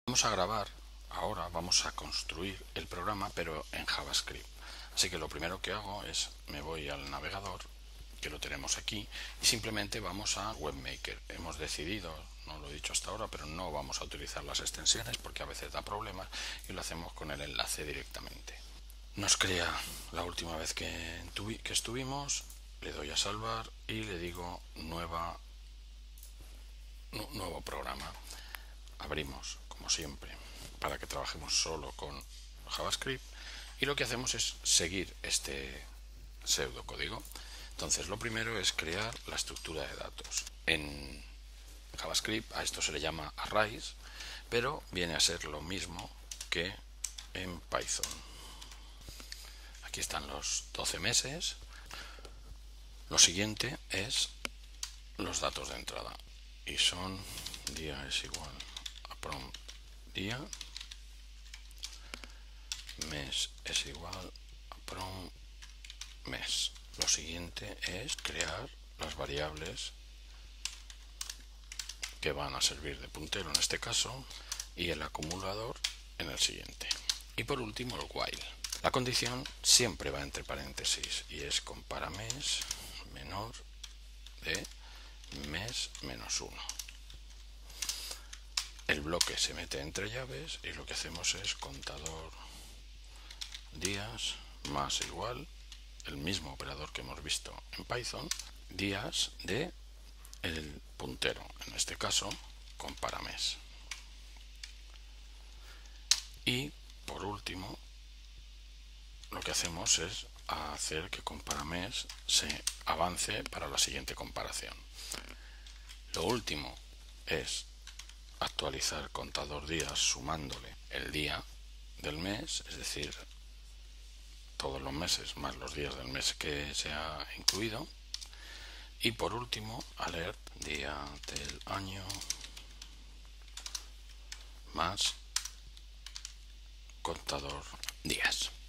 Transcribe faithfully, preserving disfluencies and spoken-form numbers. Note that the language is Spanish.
Vamos a grabar, ahora vamos a construir el programa pero en JavaScript. Así que lo primero que hago es me voy al navegador, que lo tenemos aquí, y simplemente vamos a WebMaker. Hemos decidido, no lo he dicho hasta ahora, pero no vamos a utilizar las extensiones porque a veces da problemas y lo hacemos con el enlace directamente. Nos crea la última vez que, que estuvimos, le doy a salvar y le digo nueva, nuevo programa. Abrimos como siempre para que trabajemos solo con JavaScript y lo que hacemos es seguir este pseudocódigo. Entonces lo primero es crear la estructura de datos. En JavaScript a esto se le llama arrays, pero viene a ser lo mismo que en Python. Aquí están los doce meses. Lo siguiente es los datos de entrada y son día es igual a prom día, mes es igual a prom mes. Lo siguiente es crear las variables que van a servir de puntero en este caso y el acumulador en el siguiente. Y por último el while. La condición siempre va entre paréntesis y es compara mes menor de mes menos uno. El bloque se mete entre llaves y lo que hacemos es contador días más igual, el mismo operador que hemos visto en Python, días de el puntero, en este caso compara mes. Y por último lo que hacemos es hacer que compara mes se avance para la siguiente comparación. Lo último es actualizar contador días sumándole el día del mes, es decir, todos los meses más los días del mes que se ha incluido. Y por último, alert día del año más contador días.